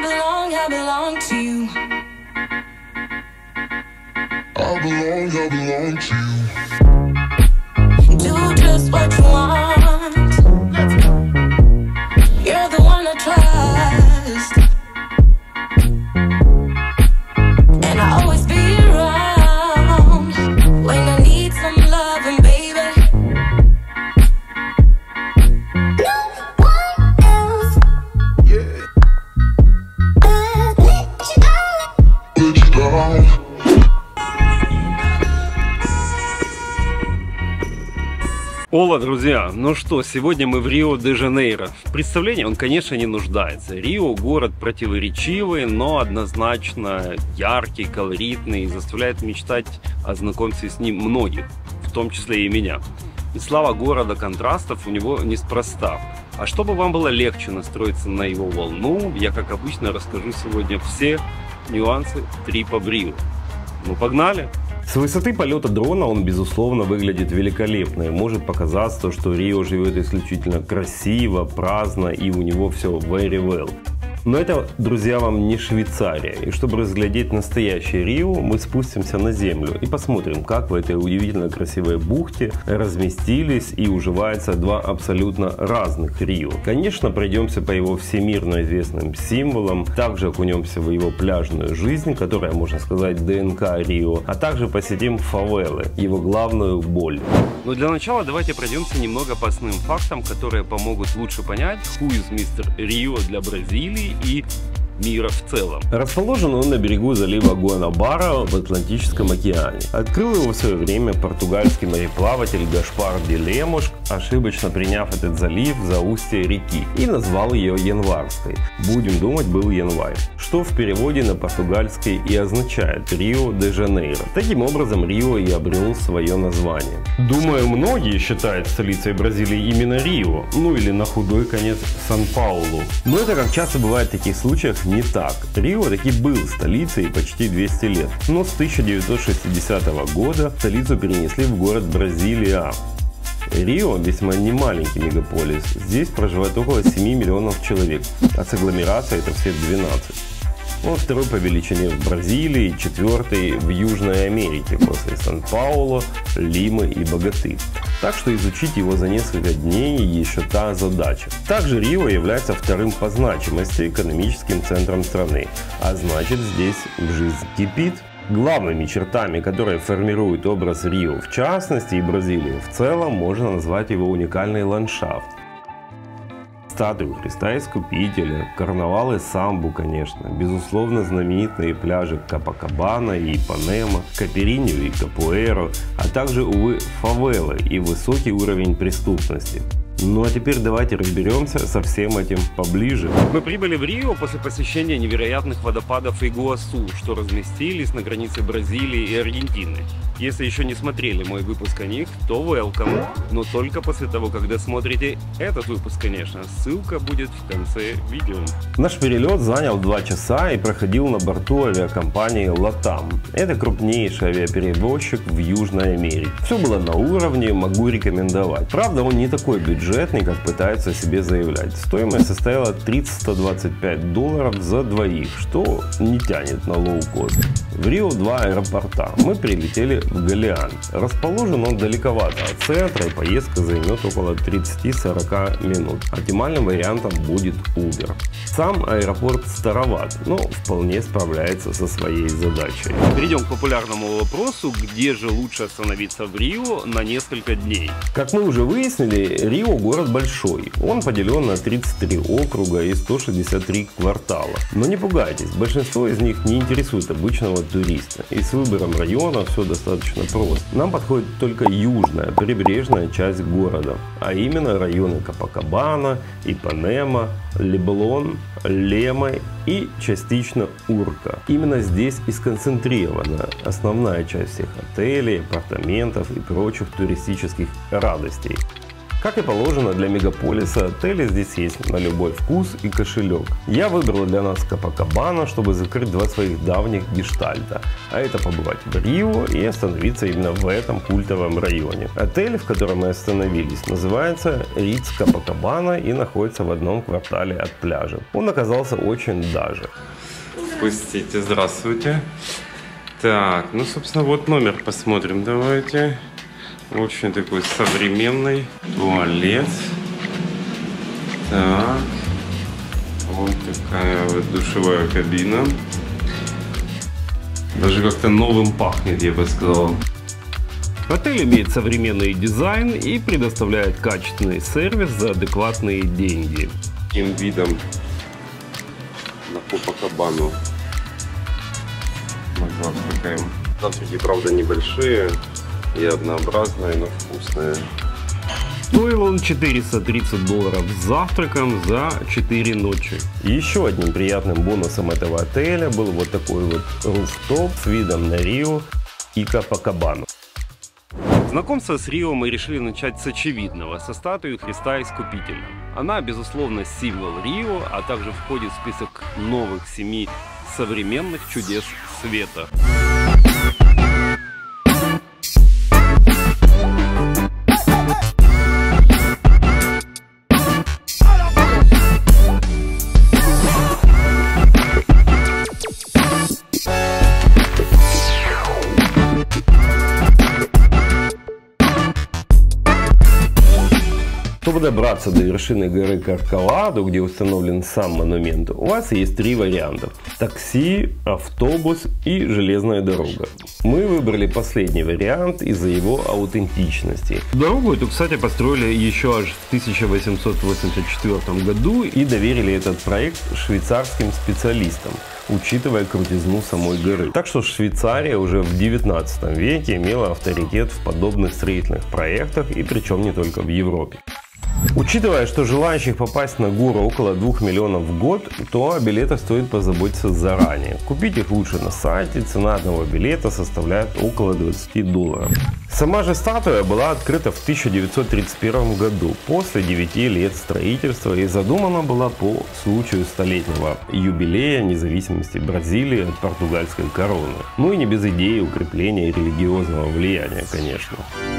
belong to you. I belong to you. Do just what you want. You're the one I trust, and I always be around when I need some loving, baby. No one else. Yeah. Let you down. Let you down. Ола, друзья, ну что, сегодня мы в Рио-де-Жанейро. В представлении он, конечно, не нуждается. Рио – город противоречивый, но однозначно яркий, колоритный и заставляет мечтать о знакомстве с ним многих, в том числе и меня. И слава города контрастов у него неспроста. А чтобы вам было легче настроиться на его волну, я, как обычно, расскажу сегодня все нюансы трипа в Рио. Ну, погнали! С высоты полета дрона он, безусловно, выглядит великолепно и может показаться, что Рио живет исключительно красиво, праздно и у него все very well. Но это, друзья, вам не Швейцария. И чтобы разглядеть настоящий Рио, мы спустимся на землю и посмотрим, как в этой удивительно красивой бухте разместились и уживаются два абсолютно разных Рио. Конечно, пройдемся по его всемирно известным символам, также окунемся в его пляжную жизнь, которая, можно сказать, ДНК Рио, а также посетим фавелы, его главную боль. Но для начала давайте пройдемся немного по основным фактам, которые помогут лучше понять, who is Mr. Rio для Бразилии и мира в целом. Расположен он на берегу залива Гуанабара в Атлантическом океане. Открыл его в свое время португальский мореплаватель Гаспар де Лемуш, ошибочно приняв этот залив за устье реки, и назвал ее Январской. Будем думать, был январь, что в переводе на португальский и означает Рио-де-Жанейро. Таким образом, Рио и обрел свое название. Думаю, многие считают столицей Бразилии именно Рио, ну или на худой конец Сан-Паулу. Но это, как часто бывает в таких случаях, не так. Рио таки был столицей почти 200 лет, но с 1960 года столицу перенесли в город Бразилия. Рио весьма не маленький мегаполис, здесь проживает около 7 миллионов человек, а с агломерацией это все 12. Он второй по величине в Бразилии, четвертый в Южной Америке после Сан-Паулу, Лимы и Боготы. Так что изучить его за несколько дней еще та задача. Также Рио является вторым по значимости экономическим центром страны, а значит, здесь жизнь кипит. Главными чертами, которые формируют образ Рио в частности и Бразилии в целом, можно назвать его уникальный ландшафт. Статую Христа Искупителя, карнавалы самбу, конечно, безусловно знаменитые пляжи Копакабана и Ипанема, Капиринью и Капуэро, а также, увы, фавелы и высокий уровень преступности. Ну а теперь давайте разберемся со всем этим поближе. Мы прибыли в Рио после посещения невероятных водопадов Игуасу, что разместились на границе Бразилии и Аргентины. Если еще не смотрели мой выпуск о них, то welcome, но только после того, как досмотрите этот выпуск, конечно. Ссылка будет в конце видео. Наш перелет занял 2 часа и проходил на борту авиакомпании LATAM. Это крупнейший авиаперевозчик в Южной Америке. Все было на уровне, могу рекомендовать. Правда, он не такой бюджетный, как пытаются себе заявлять. Стоимость составила $325 за двоих, что не тянет на лоу-кост. В Рио 2 аэропорта. Мы прилетели в Галеан. Расположен он далековато от центра, и поездка займет около 30-40 минут. Оптимальным вариантом будет Uber. Сам аэропорт староват, но вполне справляется со своей задачей. Перейдем к популярному вопросу, где же лучше остановиться в Рио на несколько дней. Как мы уже выяснили, Рио город большой. Он поделен на 33 округа и 163 квартала. Но не пугайтесь, большинство из них не интересует обычного туриста. И с выбором района все достаточно просто. Нам подходит только южная, прибрежная часть города, а именно районы Копакабана, Ипанема, Леблон, Лемы и частично Урка. Именно здесь и сконцентрирована основная часть всех отелей, апартаментов и прочих туристических радостей. Как и положено для мегаполиса, отели здесь есть на любой вкус и кошелек. Я выбрал для нас Копакабана, чтобы закрыть два своих давних гештальта. А это побывать в Рио и остановиться именно в этом культовом районе. Отель, в котором мы остановились, называется Ritz Копакабана и находится в одном квартале от пляжа. Он оказался очень даже. Пустите, здравствуйте. Так, ну, собственно, вот номер посмотрим, давайте. Очень такой современный туалет. Так, вот такая вот душевая кабина. Даже как-то новым пахнет, я бы сказал. Отель имеет современный дизайн и предоставляет качественный сервис за адекватные деньги. Таким видом на Копакабану. Завтракаем. Завтраки, правда, небольшие и однообразные, но вкусные. Стоил он $430 с завтраком за 4 ночи. Еще одним приятным бонусом этого отеля был вот такой вот руфтоп с видом на Рио и Копакабану. Знакомство с Рио мы решили начать с очевидного, со статуи Христа Искупителя. Она, безусловно, символ Рио, а также входит в список новых 7 современных чудес света. Чтобы добраться до вершины горы Каркаладу, где установлен сам монумент, у вас есть 3 варианта: такси, автобус и железная дорога. Мы выбрали последний вариант из-за его аутентичности. Дорогу эту, кстати, построили еще аж в 1884 году и доверили этот проект швейцарским специалистам, учитывая крутизну самой горы. Так что Швейцария уже в 19 веке имела авторитет в подобных строительных проектах, и причем не только в Европе. Учитывая, что желающих попасть на гору около 2 миллионов в год, то о билетах стоит позаботиться заранее. Купить их лучше на сайте, цена одного билета составляет около $20. Сама же статуя была открыта в 1931 году, после 9 лет строительства, и задумана была по случаю столетнего юбилея независимости Бразилии от португальской короны. Ну и не без идеи укрепления религиозного влияния, конечно.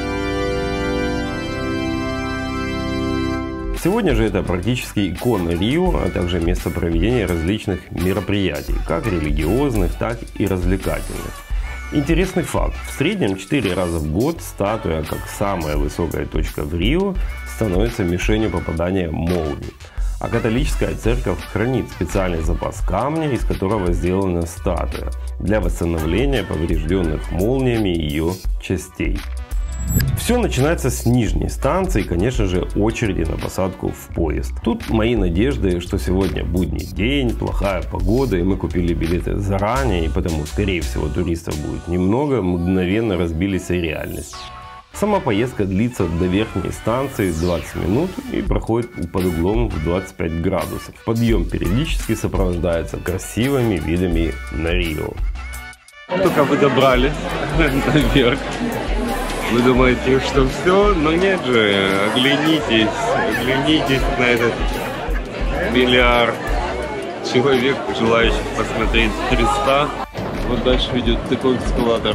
Сегодня же это практически икона Рио, а также место проведения различных мероприятий, как религиозных, так и развлекательных. Интересный факт. В среднем 4 раза в год статуя, как самая высокая точка в Рио, становится мишенью попадания молний. А католическая церковь хранит специальный запас камня, из которого сделана статуя, для восстановления поврежденных молниями ее частей. Все начинается с нижней станции, конечно же, очереди на посадку в поезд. Тут мои надежды, что сегодня будний день, плохая погода, и мы купили билеты заранее, и потому, скорее всего, туристов будет немного, мгновенно разбились о реальность. Сама поездка длится до верхней станции 20 минут и проходит под углом в 25 градусов. Подъем периодически сопровождается красивыми видами на Рио. Только вы добрались наверх. Вы думаете, что все? Но нет же, оглянитесь на этот миллиард человек, желающих посмотреть Христа. Вот дальше идет такой эскалатор.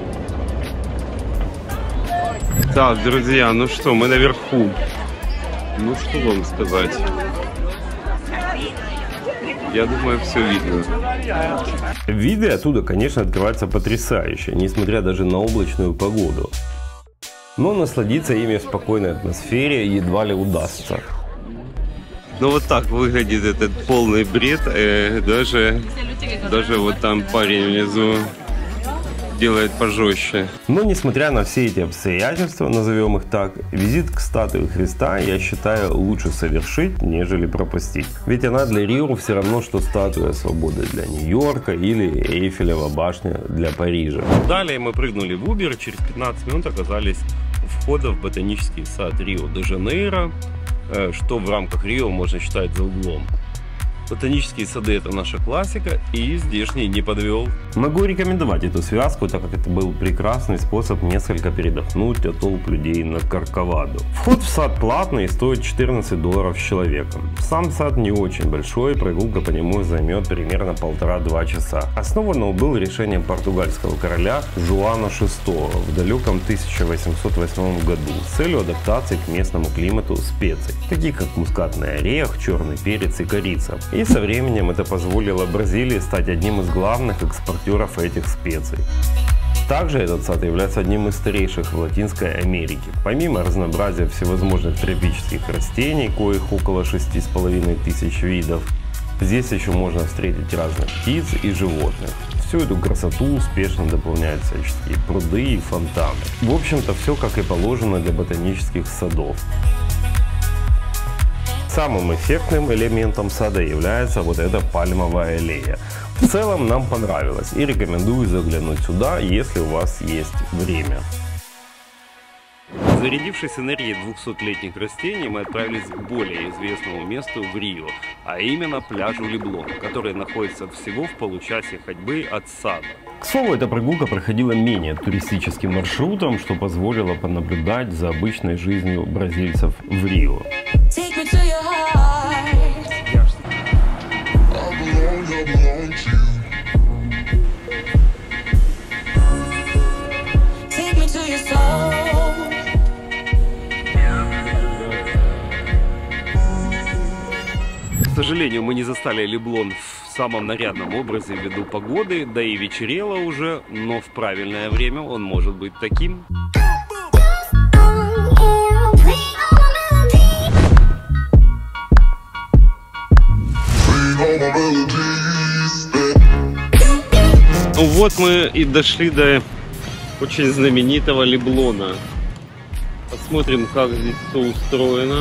Так, друзья, ну что, мы наверху. Ну что вам сказать? Я думаю, все видно. Виды оттуда, конечно, открываются потрясающе, несмотря даже на облачную погоду. Но насладиться ими в спокойной атмосфере едва ли удастся. Ну вот так выглядит этот полный бред. Даже вот там парень внизу делает пожестче. Но несмотря на все эти обстоятельства, назовем их так, визит к статуе Христа я считаю лучше совершить, нежели пропустить. Ведь она для Рио все равно, что статуя свободы для Нью-Йорка или Эйфелева башня для Парижа. Далее мы прыгнули в Uber, через 15 минут оказались у входа в ботанический сад Рио-де-Жанейро, что в рамках Рио можно считать за углом. Ботанические сады — это наша классика, и здешний не подвел. Могу рекомендовать эту связку, так как это был прекрасный способ несколько передохнуть от толп людей на Корковаду. Вход в сад платный и стоит $14 с человеком. Сам сад не очень большой, прогулка по нему займет примерно 1,5-2 часа. Основан он был решением португальского короля Жуана VI в далеком 1808 году с целью адаптации к местному климату специй, таких как мускатный орех, черный перец и корица. И со временем это позволило Бразилии стать одним из главных экспортеров этих специй. Также этот сад является одним из старейших в Латинской Америке. Помимо разнообразия всевозможных тропических растений, коих около 6500 видов, здесь еще можно встретить разных птиц и животных. Всю эту красоту успешно дополняют всяческие пруды и фонтаны. В общем-то, все как и положено для ботанических садов. Самым эффектным элементом сада является вот эта пальмовая аллея. В целом нам понравилось и рекомендую заглянуть сюда, если у вас есть время. Зарядившись энергией 200-летних растений, мы отправились к более известному месту в Рио, а именно пляжу Леблон, который находится всего в получасе ходьбы от сада. К слову, эта прогулка проходила менее туристическим маршрутом, что позволило понаблюдать за обычной жизнью бразильцев в Рио. Take me to your heart. I belong to you. Take me to your soul. К сожалению, мы не застали Леблон в самом нарядном образе ввиду погоды, да и вечерело уже, но в правильное время он может быть таким. Ну вот мы и дошли до очень знаменитого Леблона. Посмотрим, как здесь все устроено.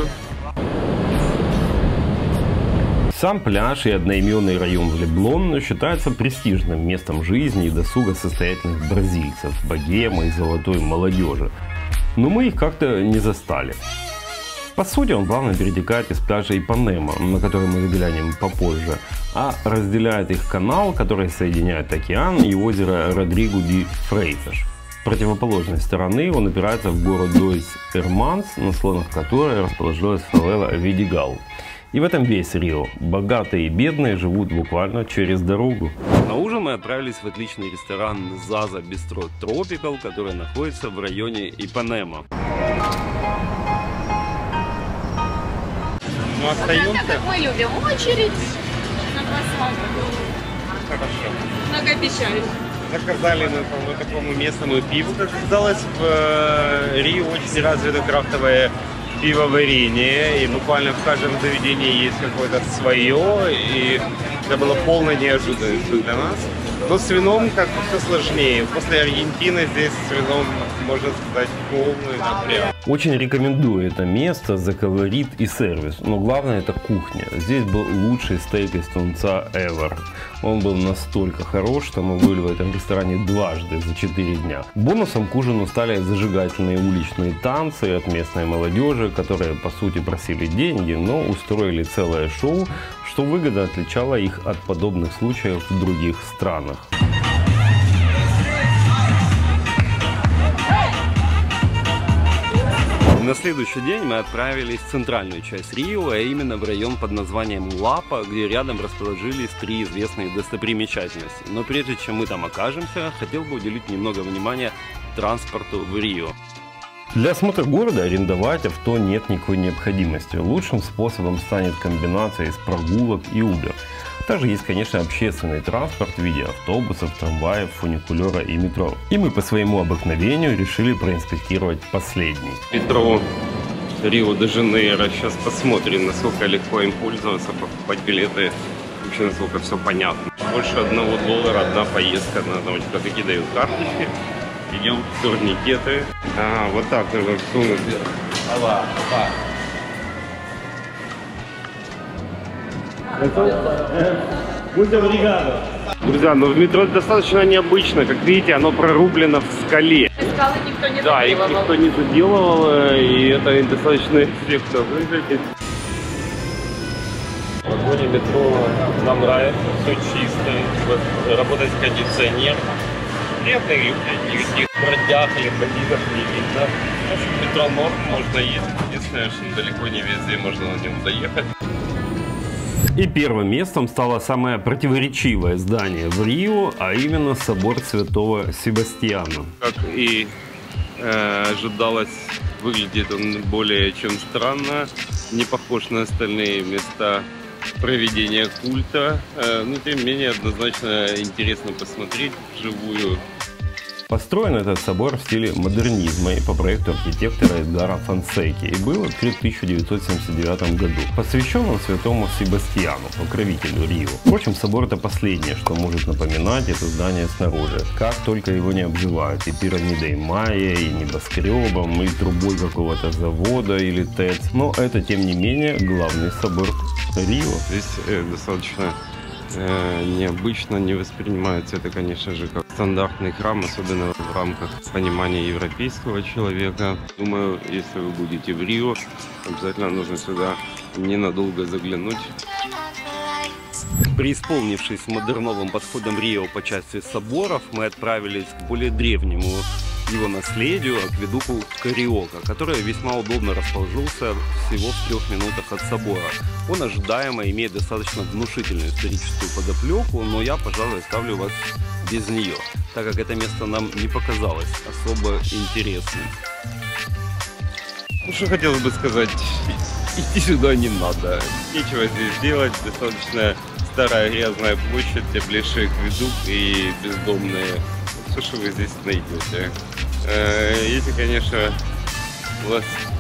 Сам пляж и одноименный район Леблон считаются престижным местом жизни и досуга состоятельных бразильцев, богемы и золотой молодежи. Но мы их как-то не застали. По сути, он плавно перетекает из пляжа Ипанема, на который мы взглянем попозже, а разделяет их канал, который соединяет океан и озеро Родриго-ди-Фрейташ. С противоположной стороны он упирается в город Дойс-Эрманс, на склонах которой расположилась фавела Видигал. И в этом весь Рио. Богатые и бедные живут буквально через дорогу. На ужин мы отправились в отличный ресторан Zaza Bistro Tropical, который находится в районе Ипанема. Ну, остаемся. Мы любим очередь на просмотр. Хорошо. Многообещающий. Заказали по такому местному пиву, как оказалось, в Рио очень развито крафтовое пивоварение, и буквально в каждом заведении есть какое-то свое, и это было полной неожиданностью для нас. Но с вином как-то все сложнее. После Аргентины здесь с вином, можно сказать, полный напряг. Очень рекомендую это место за колорит и сервис, но главное это кухня. Здесь был лучший стейк из тунца ever. Он был настолько хорош, что мы были в этом ресторане дважды за 4 дня. Бонусом к ужину стали зажигательные уличные танцы от местной молодежи, которые по сути просили деньги, но устроили целое шоу, что выгодно отличало их от подобных случаев в других странах. На следующий день мы отправились в центральную часть Рио, а именно в район под названием Лапа, где рядом расположились 3 известные достопримечательности. Но прежде чем мы там окажемся, хотел бы уделить немного внимания транспорту в Рио. Для осмотра города арендовать авто нет никакой необходимости. Лучшим способом станет комбинация из прогулок и Uber. Также есть, конечно, общественный транспорт в виде автобусов, трамваев, фуникулера и метро. И мы по своему обыкновению решили проинспектировать последний. Метро Рио-де-Жанейро. Сейчас посмотрим, насколько легко им пользоваться, покупать билеты. Вообще, насколько все понятно. Больше $1 одна поездка. Надо такие дают карточки. Идем в турникеты. Вот так нужно сунуть. Друзья, но в метро достаточно необычно. Как видите, оно прорублено в скале. Скалы никто не Да, их заделывал. никто не заделывал, и это достаточно эффектно выглядит. Подходим метро нам нравится, все чисто, вот, работает кондиционер. Приятные люди, никаких бродяг или бандитов не видно. В общем, метро норм, можно ездить. Единственное, что далеко не везде можно на нем доехать. И первым местом стало самое противоречивое здание в Рио, а именно собор Святого Себастьяна. Как и ожидалось, выглядит он более чем странно, не похож на остальные места проведения культа, но тем не менее однозначно интересно посмотреть вживую. Построен этот собор в стиле модернизма и по проекту архитектора Эдгара Фонсеки и был открыт в 1979 году. Посвящен он святому Себастьяну, покровителю Рио. Впрочем, собор это последнее, что может напоминать это здание снаружи. Как только его не обзывают и пирамидой Майя, и небоскребом, и трубой какого-то завода или ТЭЦ. Но это, тем не менее, главный собор Рио. Здесь достаточно необычно, не воспринимается это, конечно же, как стандартный храм, особенно в рамках понимания европейского человека. Думаю, если вы будете в Рио, обязательно нужно сюда ненадолго заглянуть. Преисполнившись модерновым подходом Рио по части соборов, мы отправились к более древнему его наследию, акведуку Кариока, который весьма удобно расположился всего в 3 минутах от собора. Он ожидаемо имеет достаточно внушительную историческую подоплеку, но я, пожалуй, оставлю вас без нее, так как это место нам не показалось особо интересным. Ну, что хотелось бы сказать, идти сюда не надо, нечего здесь делать, достаточно старая грязная площадь, теплейший акведук и бездомные. Все, что вы здесь найдете. Если, конечно, вас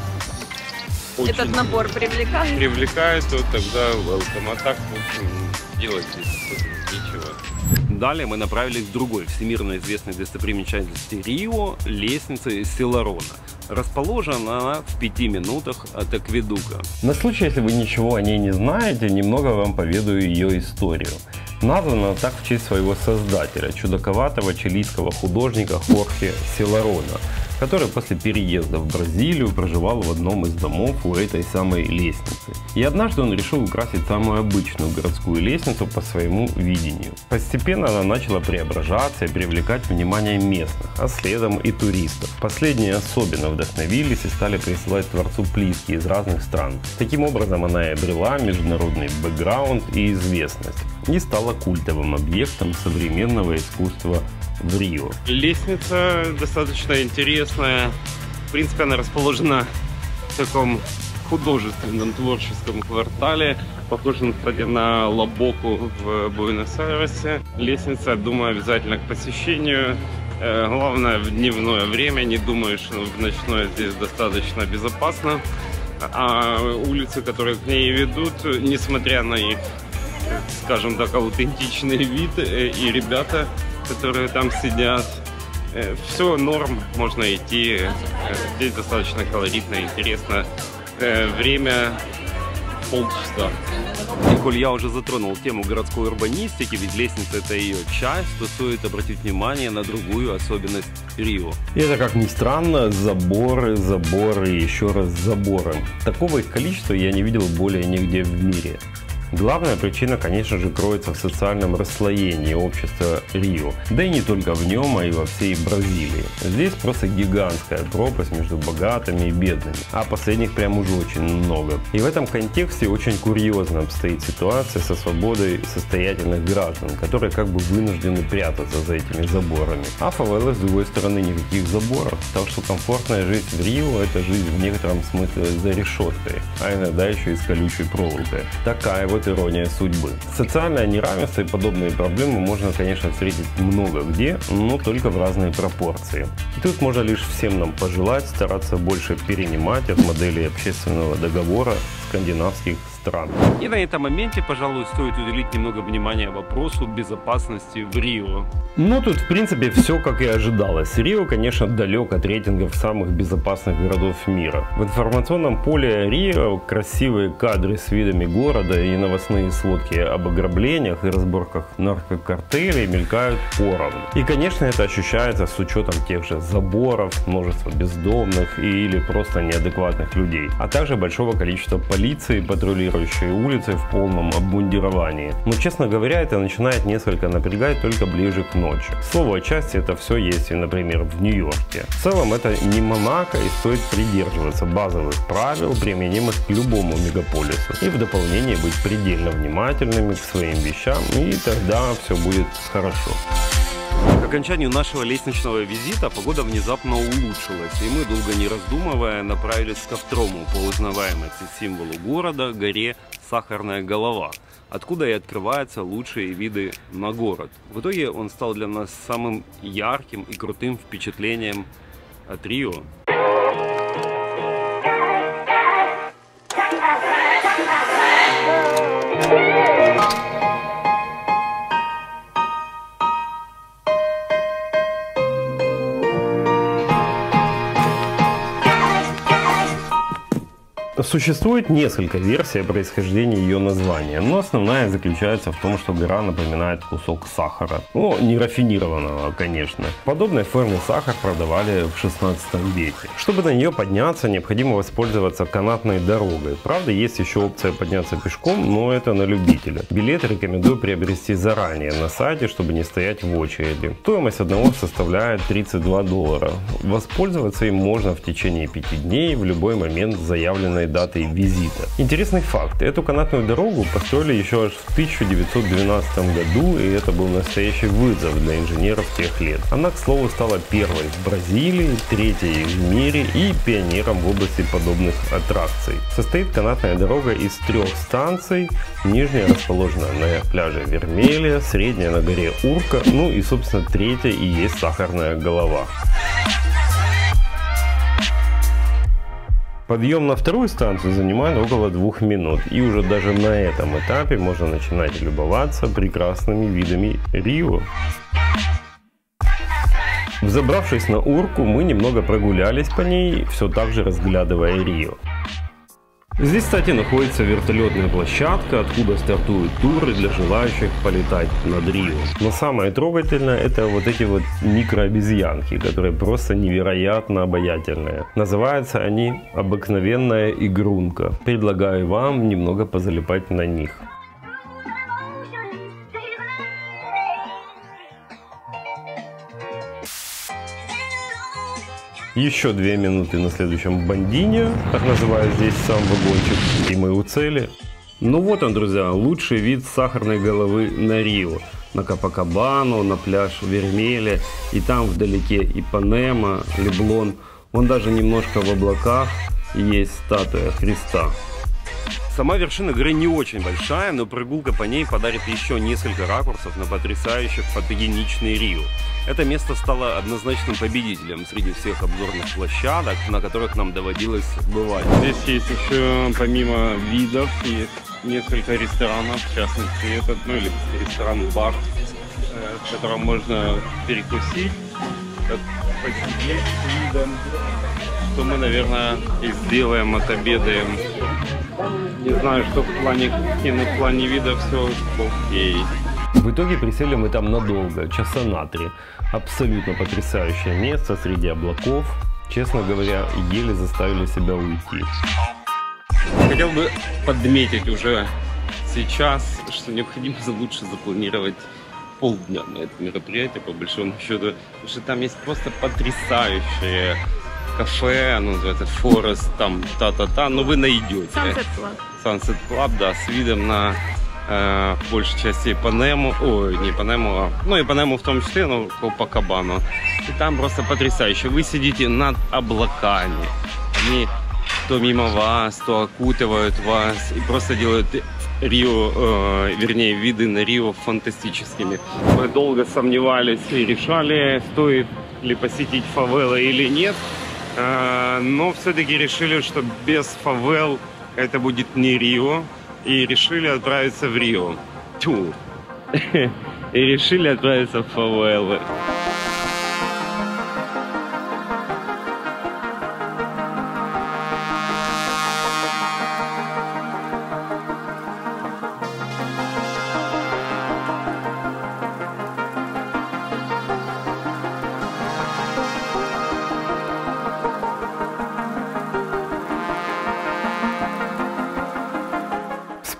Этот набор привлекает, то тогда welcome. А так, в общем, делать здесь нечего. Далее мы направились к другой всемирно известной достопримечательности Рио – лестнице Силарона. Расположена она в 5 минутах от акведука. На случай, если вы ничего о ней не знаете, немного вам поведаю ее историю. Названа так в честь своего создателя, чудаковатого чилийского художника Хорхе Силарона, который после переезда в Бразилию проживал в одном из домов у этой самой лестницы. И однажды он решил украсить самую обычную городскую лестницу по своему видению. Постепенно она начала преображаться и привлекать внимание местных, а следом и туристов. Последние особенно вдохновились и стали присылать творцу плитки из разных стран. Таким образом она и обрела международный бэкграунд и известность, и стала культовым объектом современного искусства в Рио. Лестница достаточно интересная. В принципе, она расположена в таком художественном творческом квартале, похожем, кстати, на Лабоку в Буэнос-Айресе. Лестница, думаю, обязательно к посещению. Главное, в дневное время. Не думаю, что в ночное здесь достаточно безопасно. А улицы, которые к ней ведут, несмотря на их, скажем так, аутентичный вид, и ребята, которые там сидят, все норм, можно идти. Здесь достаточно колоритно, интересно. Время полчаса. И коль я уже затронул тему городской урбанистики, ведь лестница это ее часть, то стоит обратить внимание на другую особенность Рио. И это, как ни странно, заборы, заборы и еще раз заборы. Такого их количества я не видел более нигде в мире. Главная причина, конечно же, кроется в социальном расслоении общества Рио. Да и не только в нем, а и во всей Бразилии. Здесь просто гигантская пропасть между богатыми и бедными. А последних прям уже очень много. И в этом контексте очень курьезно обстоит ситуация со свободой состоятельных граждан, которые как бы вынуждены прятаться за этими заборами. А фавелы, с другой стороны, никаких заборов. Так что комфортная жизнь в Рио – это жизнь в некотором смысле за решеткой, а иногда еще и с колючей проволокой. Такая вот ирония судьбы. Социальное неравенство и подобные проблемы можно, конечно, встретить много где, но только в разные пропорции. И тут можно лишь всем нам пожелать стараться больше перенимать от модели общественного договора скандинавских стран. И на этом моменте, пожалуй, стоит уделить немного внимания вопросу безопасности в Рио. Ну, тут, в принципе, все как и ожидалось. Рио, конечно, далек от рейтингов самых безопасных городов мира. В информационном поле Рио красивые кадры с видами города и новостные сводки об ограблениях и разборках наркокартелей мелькают поровну. И, конечно, это ощущается с учетом тех же заборов, множества бездомных или просто неадекватных людей, а также большого количества полиции, патрулирующих патрулирующей улицей в полном обмундировании. Но, честно говоря, это начинает несколько напрягать только ближе к ночи. К слову, отчасти это все есть, например, в Нью-Йорке. В целом это не Монако, и стоит придерживаться базовых правил, применимых к любому мегаполису. И в дополнение быть предельно внимательными к своим вещам, и тогда все будет хорошо. К окончанию нашего лестничного визита погода внезапно улучшилась, и мы, долго не раздумывая, направились ко второму по узнаваемости символу города, горе Сахарная Голова, откуда и открываются лучшие виды на город. В итоге он стал для нас самым ярким и крутым впечатлением от Рио. Существует несколько версий о происхождении ее названия, но основная заключается в том, что гора напоминает кусок сахара. Ну, не рафинированного, конечно. В подобной форме сахар продавали в 16 веке. Чтобы на нее подняться, необходимо воспользоваться канатной дорогой. Правда, есть еще опция подняться пешком, но это на любителя. Билет рекомендую приобрести заранее на сайте, чтобы не стоять в очереди. Стоимость одного составляет $32. Воспользоваться им можно в течение 5 дней в любой момент заявленной датой визита. Интересный факт. Эту канатную дорогу построили еще аж в 1912 году, и это был настоящий вызов для инженеров тех лет. Она, к слову, стала первой в Бразилии, третьей в мире и пионером в области подобных аттракций. Состоит канатная дорога из 3 станций. Нижняя расположена на пляже Вермелия, средняя на горе Урка, ну и, собственно, третья и есть Сахарная Голова. Подъем на вторую станцию занимает около 2 минут, и уже даже на этом этапе можно начинать любоваться прекрасными видами Рио. Взобравшись на Урку, мы немного прогулялись по ней, все так же разглядывая Рио. Здесь, кстати, находится вертолетная площадка, откуда стартуют туры для желающих полетать над Рио. Но самое трогательное — это вот эти вот микрообезьянки, которые просто невероятно обаятельные. Называются они «Обыкновенная игрунка». Предлагаю вам немного позалипать на них. Еще 2 минуты на следующем Бондине, так называют здесь сам вагончик, и мы у цели. Ну вот он, друзья, лучший вид Сахарной Головы на Рио. На Копакабану, на пляж Вермелия, и там вдалеке Ипанема, Леблон. Вон даже немножко в облаках есть статуя Христа. Сама вершина горы не очень большая, но прогулка по ней подарит еще несколько ракурсов на потрясающих фотогеничный Рио. Это место стало однозначным победителем среди всех обзорных площадок, на которых нам доводилось бывать. Здесь есть еще, помимо видов, есть несколько ресторанов, в частности этот, ну или ресторан-бар, в котором можно перекусить, посидеть с видом, что мы, наверное, и сделаем, отобедаем. Не знаю, что в плане кухни, но в плане вида все окей. В итоге присели мы там надолго, часа на 3. Абсолютно потрясающее место среди облаков. Честно говоря, еле заставили себя уйти. Хотел бы подметить уже сейчас, что необходимо лучше запланировать полдня на это мероприятие, по большому счету. Потому что там есть просто потрясающие кафе, оно называется Forest, там та-та-та, но вы найдете. Sunset Club. Sunset Club, да, с видом на большей части Ипанему, ой, не Ипанему, ну Ипанему в том числе, но Копакабану. И там просто потрясающе. Вы сидите над облаками, они то мимо вас, то окутывают вас и просто делают Рио, вернее, виды на Рио фантастическими. Мы долго сомневались и решали, стоит ли посетить фавелы или нет, но все-таки решили, что без фавел это будет не Рио, и решили отправиться в Рио. Тьфу. И решили отправиться в фавелы.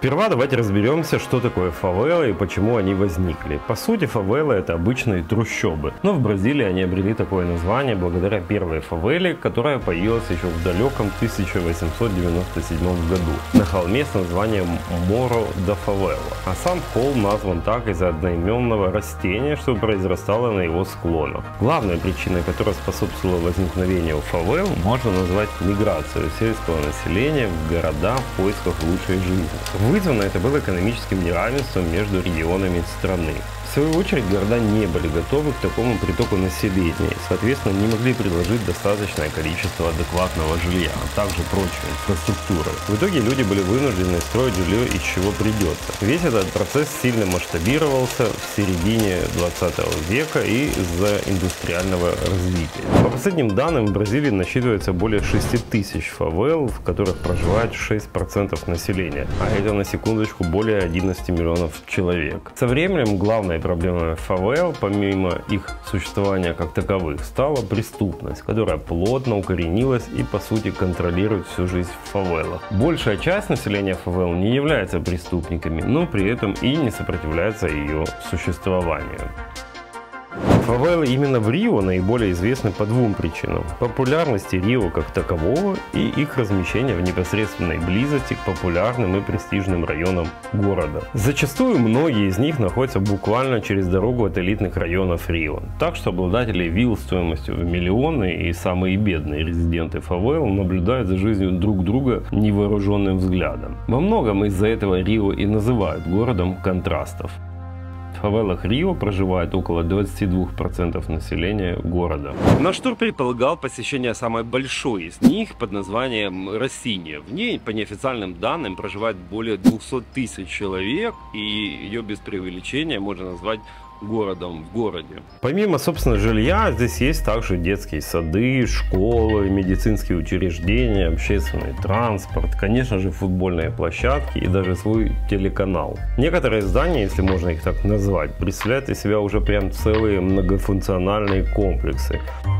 Сперва давайте разберемся, что такое фавелы и почему они возникли. По сути, фавелы это обычные трущобы, но в Бразилии они обрели такое название благодаря первой фавеле, которая появилась еще в далеком 1897 году на холме с названием Моро да Фавела. А сам холм назван так из-за одноименного растения, что произрастало на его склонах. Главной причиной, которая способствовала возникновению фавел, можно назвать миграцию сельского населения в города в поисках лучшей жизни. Вызвано это было экономическим неравенством между регионами страны. В свою очередь, города не были готовы к такому притоку населения и, соответственно, не могли предложить достаточное количество адекватного жилья, а также прочей инфраструктуры. В итоге люди были вынуждены строить жилье из чего придется. Весь этот процесс сильно масштабировался в середине 20 века и из-за индустриального развития. По последним данным, в Бразилии насчитывается более 6 тысяч фавел, в которых проживает 6% населения, а это, на секундочку, более 11 миллионов человек. Со временем главной проблемой фавел, помимо их существования как таковых, стала преступность, которая плотно укоренилась и по сути контролирует всю жизнь в фавелах. Большая часть населения фавел не является преступниками, но при этом и не сопротивляется ее существованию. Фавелы именно в Рио наиболее известны по двум причинам: популярности Рио как такового и их размещения в непосредственной близости к популярным и престижным районам города. Зачастую многие из них находятся буквально через дорогу от элитных районов Рио, так что обладатели вилл стоимостью в миллионы и самые бедные резиденты фавел наблюдают за жизнью друг друга невооруженным взглядом. Во многом из-за этого Рио и называют городом контрастов. В фавелах Рио проживает около 22% населения города. Наш тур предполагал посещение самой большой из них под названием Росинья. В ней, по неофициальным данным, проживает более 200 тысяч человек, и ее без преувеличения можно назвать городом в городе. Помимо, собственно, жилья, здесь есть также детские сады, школы, медицинские учреждения, общественный транспорт, конечно же, футбольные площадки и даже свой телеканал. Некоторые здания, если можно их так назвать, представляют из себя уже прям целые многофункциональные комплексы.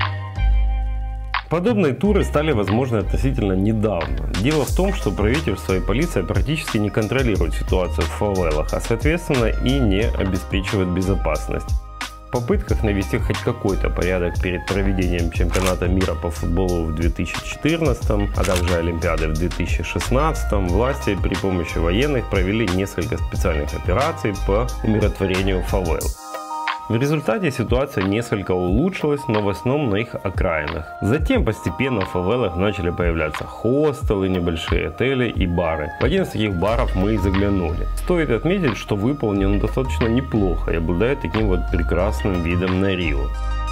Подобные туры стали возможны относительно недавно. Дело в том, что правительство и полиция практически не контролируют ситуацию в фавелах, а соответственно и не обеспечивают безопасность. В попытках навести хоть какой-то порядок перед проведением чемпионата мира по футболу в 2014, а также Олимпиады в 2016, власти при помощи военных провели несколько специальных операций по умиротворению фавел. В результате ситуация несколько улучшилась, но в основном на их окраинах. Затем постепенно в фавелах начали появляться хостелы, небольшие отели и бары. В один из таких баров мы и заглянули. Стоит отметить, что выполнен достаточно неплохо и обладает таким вот прекрасным видом на Рио.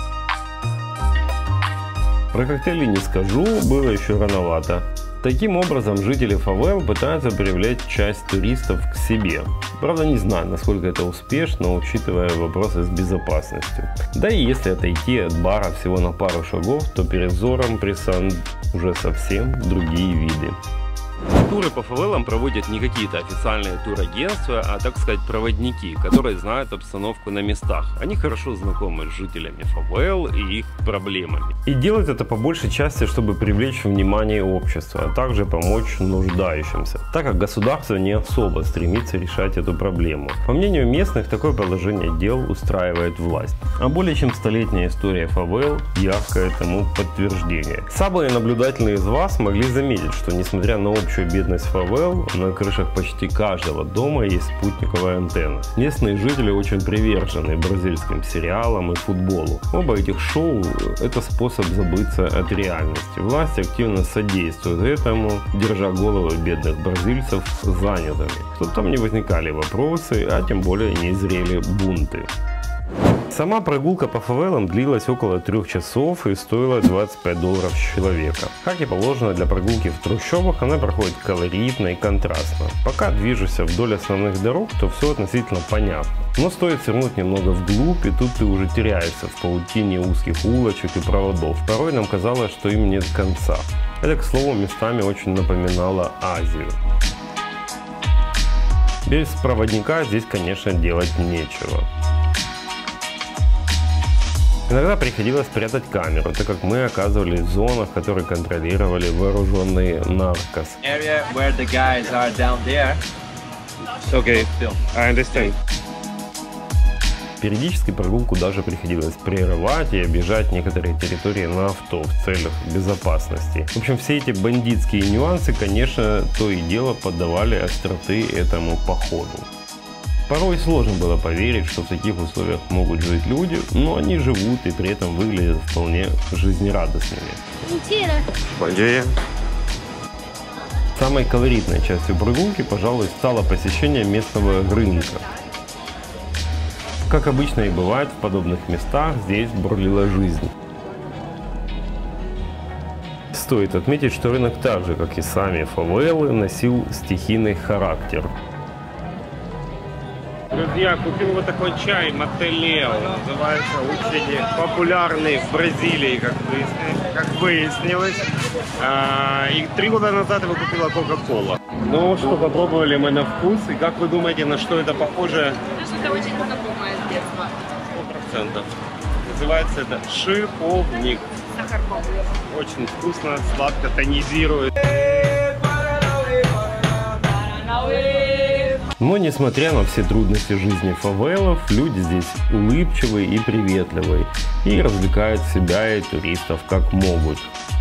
Про коктейли не скажу, было еще рановато. Таким образом, жители фавел пытаются привлечь часть туристов к себе. Правда, не знаю, насколько это успешно, учитывая вопросы с безопасностью. Да и если отойти от бара всего на пару шагов, то перед взором предстанут уже совсем другие виды. Туры по фавелам проводят не какие-то официальные турагентства, а, так сказать, проводники, которые знают обстановку на местах. Они хорошо знакомы с жителями фавел и их проблемами. И делают это по большей части, чтобы привлечь внимание общества, а также помочь нуждающимся, так как государство не особо стремится решать эту проблему. По мнению местных, такое положение дел устраивает власть. А более чем столетняя история фавел – яркое тому подтверждение. Самые наблюдательные из вас могли заметить, что несмотря на общую бедность фавел, на крышах почти каждого дома есть спутниковая антенна. Местные жители очень привержены бразильским сериалам и футболу. Оба этих шоу – это способ забыться от реальности. Власти активно содействуют этому, держа головы бедных бразильцев занятыми, чтобы там не возникали вопросы, а тем более не зрели бунты. Сама прогулка по фавелам длилась около 3 часов и стоила $25 с человека. Как и положено для прогулки в трущобах, она проходит колоритно и контрастно. Пока движешься вдоль основных дорог, то все относительно понятно. Но стоит свернуть немного вглубь, и тут ты уже теряешься в паутине узких улочек и проводов. Порой нам казалось, что им нет конца. Это, к слову, местами очень напоминало Азию. Без проводника здесь, конечно, делать нечего. Иногда приходилось прятать камеру, так как мы оказывались в зонах, которые контролировали вооруженные наркос. Okay, I understand. Периодически прогулку даже приходилось прерывать и объезжать некоторые территории на авто в целях безопасности. В общем, все эти бандитские нюансы, конечно, то и дело поддавали остроты этому походу. Порой сложно было поверить, что в таких условиях могут жить люди, но они живут и при этом выглядят вполне жизнерадостными. Бандия. Самой колоритной частью прогулки, пожалуй, стало посещение местного рынка. Как обычно и бывает в подобных местах, здесь бурлила жизнь. Стоит отметить, что рынок так же, как и сами фавелы, носил стихийный характер. Друзья, купил вот такой чай Мотелео, называется, очень популярный в Бразилии, как выяснилось. И 3 года назад его купила Кока-Кола. Ну что, попробовали мы на вкус, и как вы думаете, на что это похоже? Что-то очень знакомое с детства. 100%. Называется это шиповник. Сахарком. Очень вкусно, сладко, тонизирует. Но несмотря на все трудности жизни фавелов, люди здесь улыбчивые и приветливые и развлекают себя и туристов как могут.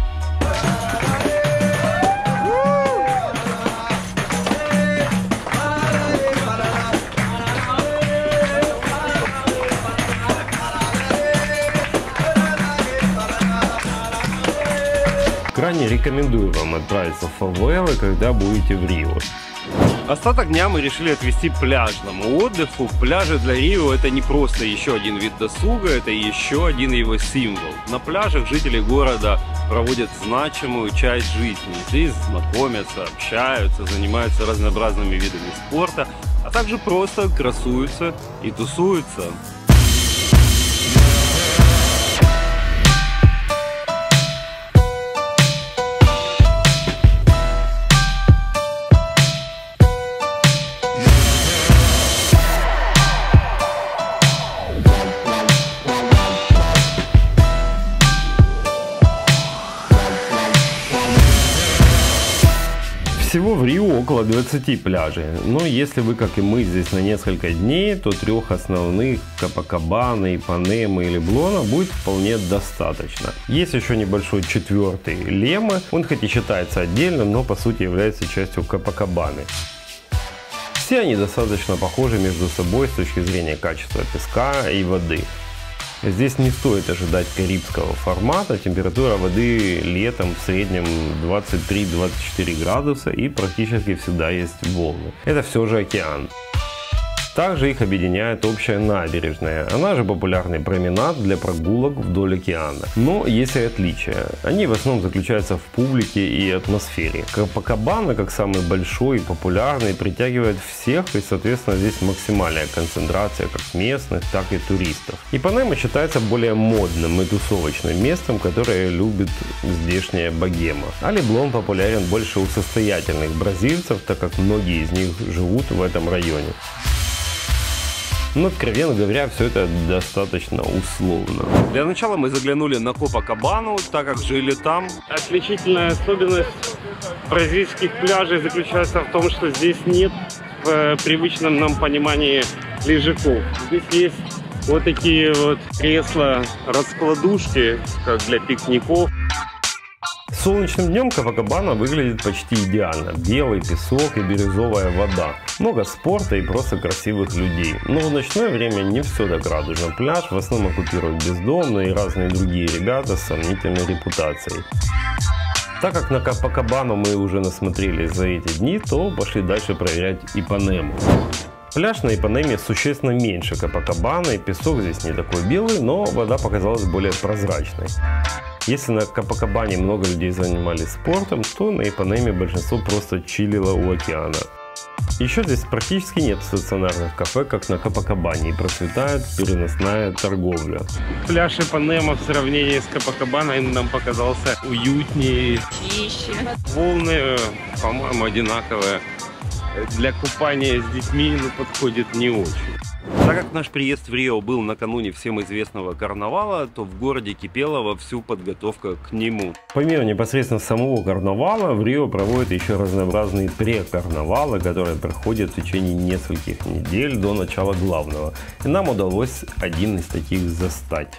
Крайне рекомендую вам отправиться в фавелы, когда будете в Рио. Остаток дня мы решили отвести пляжному отдыху. Пляжи для Рио — это не просто еще один вид досуга, это еще один его символ. На пляжах жители города проводят значимую часть жизни. Здесь знакомятся, общаются, занимаются разнообразными видами спорта, а также просто красуются и тусуются. Всего в Рио около 20 пляжей, но если вы, как и мы, здесь на несколько дней, то 3 основных — Копакабаны, Ипанемы или Блона — будет вполне достаточно. Есть еще небольшой 4-й — Лема, он хоть и считается отдельным, но по сути является частью Копакабаны. Все они достаточно похожи между собой с точки зрения качества песка и воды. Здесь не стоит ожидать карибского формата, температура воды летом в среднем 23-24 градуса и практически всегда есть волны. Это все же океан. Также их объединяет общая набережная, она же популярный променад для прогулок вдоль океана. Но есть и отличия. Они в основном заключаются в публике и атмосфере. Копакабана, как самый большой и популярный, притягивает всех, и соответственно здесь максимальная концентрация как местных, так и туристов. Ипанема считается более модным и тусовочным местом, которое любит здешняя богема. А Леблон популярен больше у состоятельных бразильцев, так как многие из них живут в этом районе. Но, откровенно говоря, все это достаточно условно. Для начала мы заглянули на Копакабану, так как жили там. Отличительная особенность бразильских пляжей заключается в том, что здесь нет в привычном нам понимании лежаков. Здесь есть вот такие вот кресла-раскладушки, как для пикников. Солнечным днем Копакабана выглядит почти идеально. Белый песок и бирюзовая вода. Много спорта и просто красивых людей. Но в ночное время не все так радужно. Пляж в основном оккупируют бездомные и разные другие ребята с сомнительной репутацией. Так как на Копакабану мы уже насмотрелись за эти дни, то пошли дальше проверять Ипанему. Пляж на Ипанеме существенно меньше Копакабаны, песок здесь не такой белый, но вода показалась более прозрачной. Если на Копакабане много людей занимались спортом, то на Ипанеме большинство просто чилило у океана. Еще здесь практически нет стационарных кафе, как на Копакабане, и процветает переносная торговля. Пляж Ипанема в сравнении с Копакабаной нам показался уютнее. Чище. Волны, по-моему, одинаковые. Для купания с детьми подходит не очень. Так как наш приезд в Рио был накануне всем известного карнавала, то в городе кипела вовсю подготовка к нему. Помимо непосредственно самого карнавала, в Рио проводят еще разнообразные прекарнавалы, которые проходят в течение нескольких недель до начала главного. И нам удалось один из таких застать.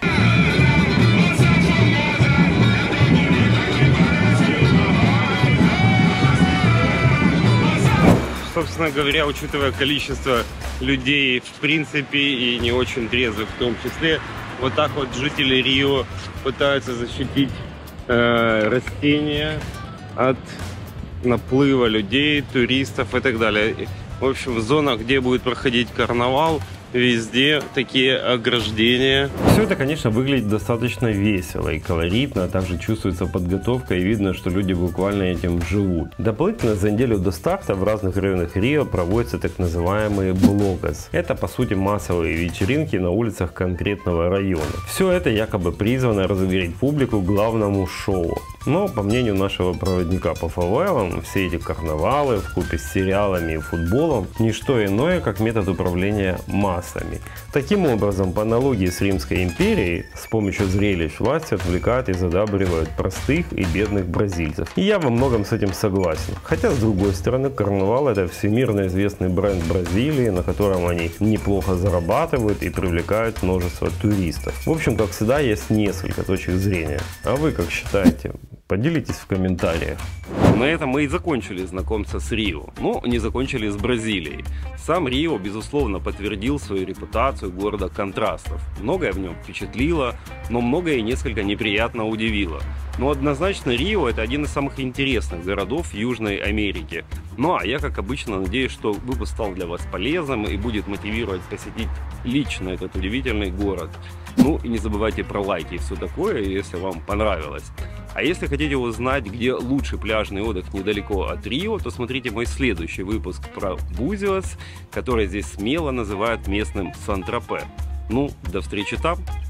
Собственно говоря, учитывая количество людей в принципе и не очень трезвых в том числе, вот так вот жители Рио пытаются защитить растения от наплыва людей, туристов и так далее. В общем, в зонах, где будет проходить карнавал, везде такие ограждения. Все это, конечно, выглядит достаточно весело и колоритно, а также чувствуется подготовка и видно, что люди буквально этим живут. Дополнительно за неделю до старта в разных районах Рио проводятся так называемые блогос. Это, по сути, массовые вечеринки на улицах конкретного района. Все это якобы призвано разогреть публику к главному шоу. Но, по мнению нашего проводника по фавелам, все эти карнавалы вкупе с сериалами и футболом – ничто иное, как метод управления массами. Таким образом, по аналогии с Римской империей, с помощью зрелищ власти отвлекают и задабривают простых и бедных бразильцев. И я во многом с этим согласен. Хотя, с другой стороны, карнавал – это всемирно известный бренд Бразилии, на котором они неплохо зарабатывают и привлекают множество туристов. В общем, как всегда, есть несколько точек зрения. А вы как считаете? Поделитесь в комментариях. На этом мы и закончили знакомство с Рио. Но не закончили с Бразилией. Сам Рио, безусловно, подтвердил свою репутацию города контрастов. Многое в нем впечатлило, но многое и несколько неприятно удивило. Но однозначно Рио – это один из самых интересных городов Южной Америки. Ну а я, как обычно, надеюсь, что выпуск стал для вас полезным и будет мотивировать посетить лично этот удивительный город. Ну и не забывайте про лайки и все такое, если вам понравилось. А если хотите узнать, где лучший пляжный отдых недалеко от Рио, то смотрите мой следующий выпуск про Бузиос, который здесь смело называют местным Сан-Тропе. Ну, до встречи там!